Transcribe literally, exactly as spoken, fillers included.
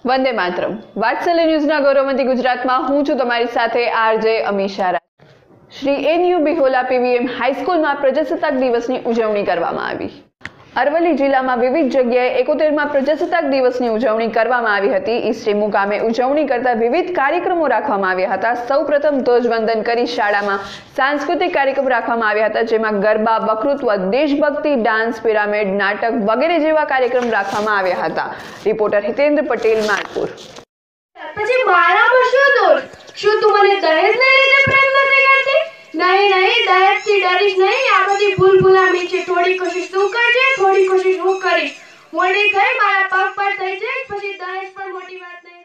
વંદે માતરમ. વાત્સલ્ય ન્યૂઝના ગૌરવવંતી ગુજરાતમાં હું છું તમારી સાથે RJ Amisha. Shri NU Bihola PVM હાઈસ્કૂલમાં પ્રજાસત્તાક દિવસની ઉજવણી કરવામાં આવી. અરવલ્લી જિલ્લામાં વિવિધ જગ્યાએ એકોતેરમાં પ્રજાસત્તાક દિવસની ઉજવણી કરવામાં આવી હતી. ઈસરી મુકામે ઉજવણી કરતા વિવિધ કાર્યક્રમો રાખવામાં આવ્યા હતા. સૌપ્રથમ ધ્વજવંદન કરી શાળામાં સાંસ્કૃતિક કાર્યક્રમ રાખવામાં આવ્યા હતા, જેમાં ગરબા, વક્તૃત્વ, દેશભક્તિ, ડાન્સ, પિરામિડ, નાટક વગેરે જેવા કાર્યક્રમ રાખવામાં આવ્યા હતા. રિપોર્ટર હિતેન્દ્ર પટેલ, માલપુર. પછી મારા પર શું દોષ? શું તું મને દહેજને લીધે પ્રેમ નથી કરતી? નહીં નહીં, દહેજથી ડરીશ નહીં. આ બધી ભૂલ ભૂલામી છે. થોડી કોશિશ તું કરજે, થોડી કોશિશ હું કરીશ. મોડી થઈ મારા પગ પર થઈ જાય, પછી દહેજ પર મોટી વાત નહીં.